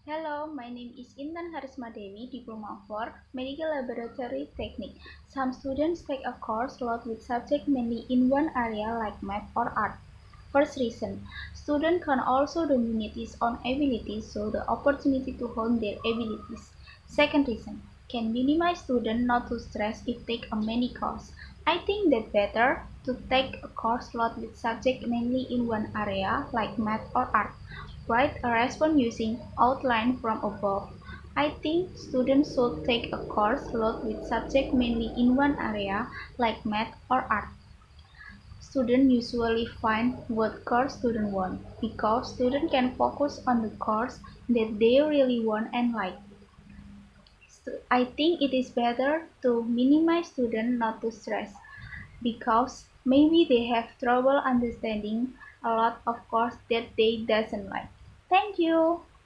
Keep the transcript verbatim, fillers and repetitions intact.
Hello, my name is Intan Harismadewi, Diploma four, Medical Laboratory Technique. Some students take a course load with subject mainly in one area like math or art. First reason, students can also dominate his own abilities, so the opportunity to hone their abilities. Second reason, can minimize students not to stress if take a many course. I think that better to take a course load with subject mainly in one area like math or art. Write a response using outline from above. I think students should take a course load with subject mainly in one area like math or art. Students usually find what course students want because students can focus on the course that they really want and like. I think it is better to minimize students not to stress because maybe they have trouble understanding a lot of course that they doesn't like. Thank you.